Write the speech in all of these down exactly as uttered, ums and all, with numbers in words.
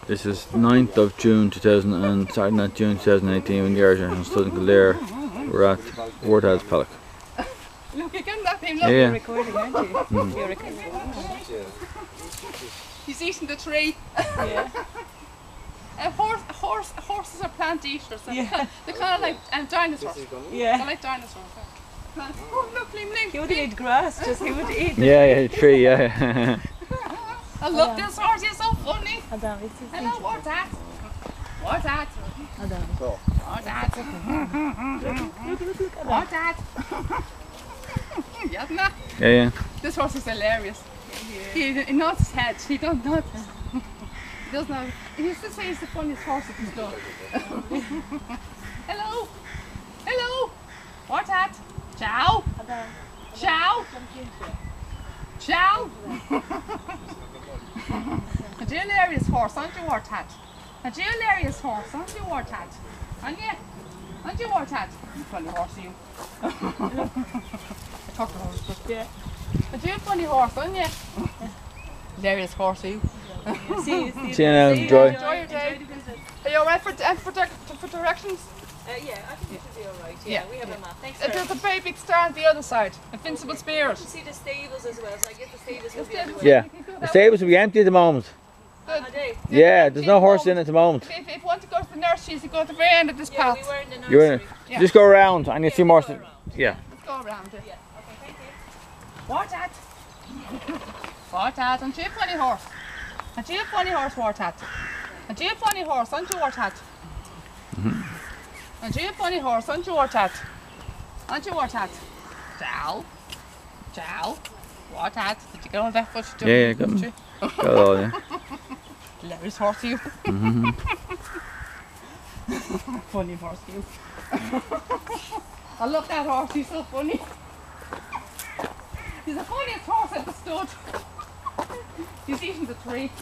This is ninth of June two thousand and sorry, not June two thousand eighteen when the Irish National stood in Kildare. We're at Wartad's Paddock. Look, you can that him. Look, Yeah, you're yeah. recording, aren't you? Mm. You're recording. He's eating the tree. Yeah. A horse, a horse, horses are plant eaters. Yeah. They're kind of like um, dinosaurs. They're Yeah. like dinosaurs. Oh, look, Lim Lim. He would eat grass, just he would eat. Yeah, yeah, tree, yeah. I love this horse, he's so funny. Adam, it's his Hello, what's that? What's that? Adam. What's that? Look, look, look at What's that? Yeah, isn't that? Yeah, yeah. This horse is hilarious. He, he nods his head. He don't nod. He doesn't know. He's just he's the funniest horse that he's done. Hello. Hello. What's that? Ciao. Adam. Ciao. Ciao. A hilarious horse, aren't you, Wartat? A hilarious horse, aren't you, Wartat? Aren't you? Aren't you, Wartat? You funny horse, you. I talked to horse, but Yeah. a real funny horse, aren't you? Hilarious horse, you. See, see, See you now, see, enjoy. Enjoy your day. Enjoy the visit. Are you alright for, uh, for, direc- for directions? Uh, yeah, I think it should be alright. Yeah, Yeah, we have yeah. a map. Thanks Uh, very There's a much. very big star on the other side. Invincible You Spirit. can see the stables as well, so I get the stables will The be on the stables. way. Yeah. The stables will be empty at the moment. Are they? Yeah, there's no horse in at the moment. If, if you want to go to the nurseries, you go to the very end of this Yeah, path. we were in the nursery. You're in it. Yeah. Just go around and you'll see Yeah, more. go around. Yeah. Let's go around it. Yeah, okay, thank you. Wartat. Wartat, aren't you a funny horse? Aren't you a funny horse, Wartat? Aren't you a funny horse, aren't you, Wartat? Aren't you a funny horse, aren't you, Wartat? Aren't you, Wartat? Ciao. Ciao. Wartat. Did you get all that footage? Yeah, yeah, got Did them. you? Got it all, yeah. Hilarious horse, you. Mhm. Funny horse, you. I love that horse, he's so funny. He's the funniest horse ever stood. He's eating the tree.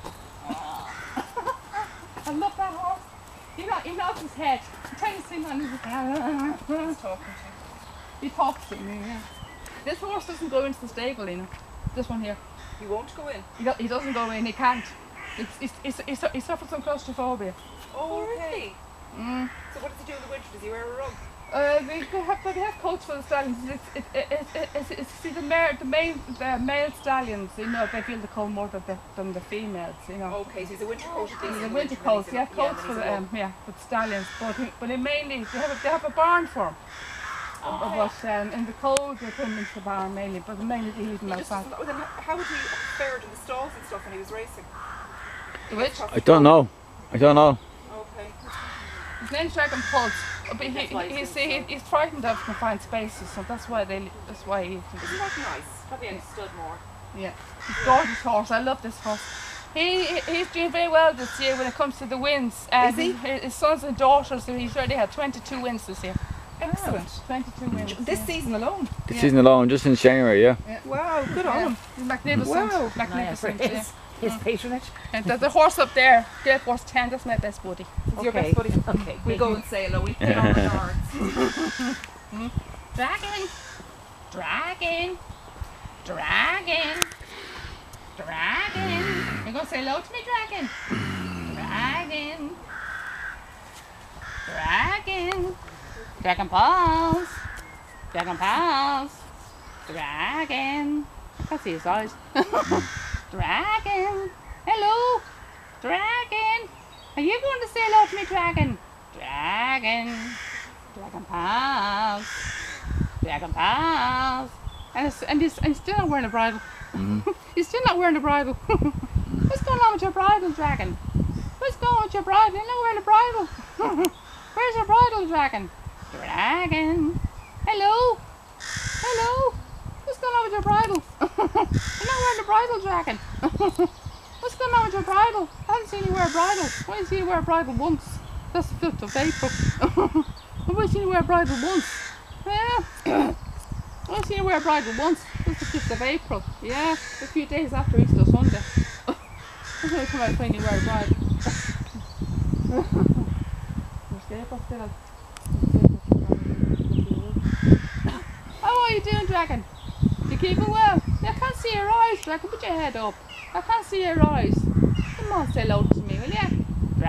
I love that horse. He, no, he nods his head. I'm trying to sing on his head. He's talking to you. He talks to me, yeah. This horse doesn't go into the stable, you know. This one here. You won't go in? He, do, he doesn't go in, he can't. It's, it's, it's, it's, he suffers from claustrophobia. Oh, okay. Mm. So what does he do in the winter? Does he wear a rug? Uh, they have, they have coats for the stallions. It's, it, it, it, it, it's, it's, see the male, the male, the male stallions. You know, they feel the cold more than the, than the females. You know. Okay, so he's a winter coat. The winter coats, they have coats for the, um, yeah, for the stallions, but he, but they mainly they have a, they have a barn for him. Okay. But um, in the cold they put him into the barn mainly, but mainly they leave him Just, outside. well, then how would he fared in the stalls and stuff when he was racing? The which? I don't know. I don't know. Okay. His name's Dragon Pulse, but he, That's why he, he's he's, he, he's frightened of confined spaces, so that's why they that's why he. Isn't that nice? Probably understood more. Yeah, he's a gorgeous horse. I love this horse. He, he he's doing very well this year when it comes to the wins. Um, Is he? His, his sons and daughters, so he's already had twenty-two wins this year. Excellent. twenty-two wins. This yeah. season alone? The Yeah. season alone, just since January, yeah. Wow, good on Yeah. him. He's magnificent. Wow. Magnificent. Nice. Yeah. His, his patronage. And the, the horse up there, Great Horse ten, that's my best buddy. Is your best buddy? Okay. We'll go and say hello. We'll pay our regards. Dragon! Dragon! Dragon! Dragon! You're gonna say hello to me, Dragon? Dragon! Dragon! Dragon Pulse! Dragon Pulse! Dragon! I can see his eyes. Dragon! Hello! Dragon! Are you going to say hello to me, Dragon? Dragon! Dragon Pulse! Dragon Pulse! And, it's, and, he's, and he's still not wearing a bridle. Mhm. He's still not wearing a bridle. What's going on with your bridle, Dragon? What's going on with your bridle? You're not wearing a bridle. Where's your bridle, Dragon? Dragon! Hello! Hello! What's going on with your bridle? You're not wearing a bridle, Dragon. What's going on with your bridle? I haven't seen you wear a bridle. I've only seen you wear a bridle once. That's the fifth of April. I've only seen you wear a bridle once. Yeah. I've only seen you wear a bridle once. That's the fifth of April. Yeah, a few days after Easter Sunday. That's when I come out when you wear a bridle. How are you doing, Dragon? You keeping well? I can't see your eyes, Dragon. Put your head up. I can't see your eyes. Come on, say hello to me, will ya?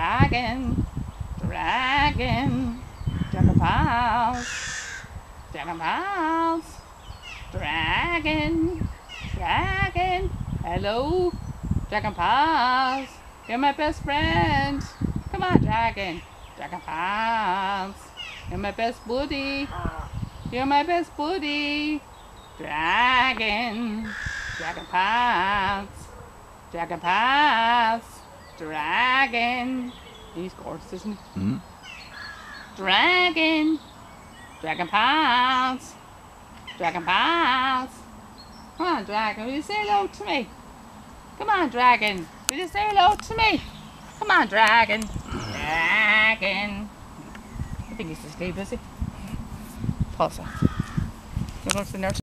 Dragon, dragon, dragon pals, dragon pals, dragon, dragon, hello, dragon pals, you're my best friend, come on dragon, dragon pals, you're my best buddy, you're my best buddy, dragon, dragon pals, dragon pals, dragon. He's gorgeous, isn't he? Mm-hmm. Dragon, dragon pals, dragon pals. Come on, dragon, will you say hello to me? Come on, dragon, will you say hello to me? Come on, dragon, dragon. I think he's asleep, is he? Pulsar. You're going to the nurse.